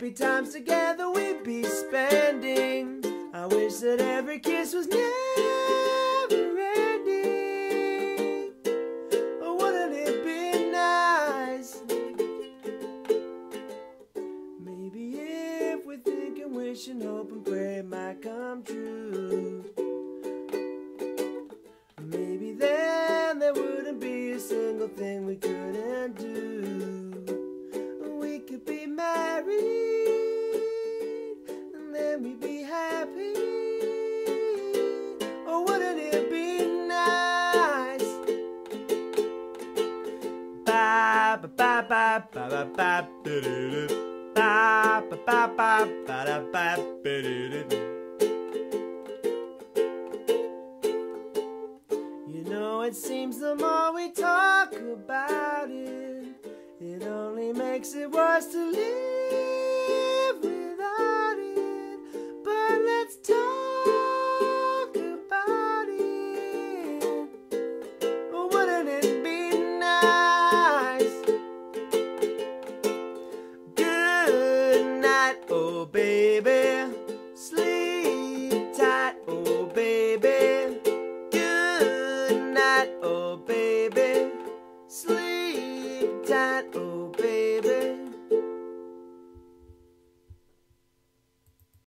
happy times together we'd be spending. I wish that every kiss was never ending. Oh, wouldn't it be nice? Maybe if we think and wish and hope and pray it might come true. Maybe then there wouldn't be a single thing we couldn't do. We could be married, and then we'd be happy. Oh, wouldn't it be nice? Ba ba ba ba ba ba ba ba ba ba ba ba ba ba ba. It seems the more we talk about it, it only makes it worse to live without it. But let's talk about it. Oh, wouldn't it be nice? Good night, oh baby. Sleep tight, oh baby. Oh baby, sleep tight, oh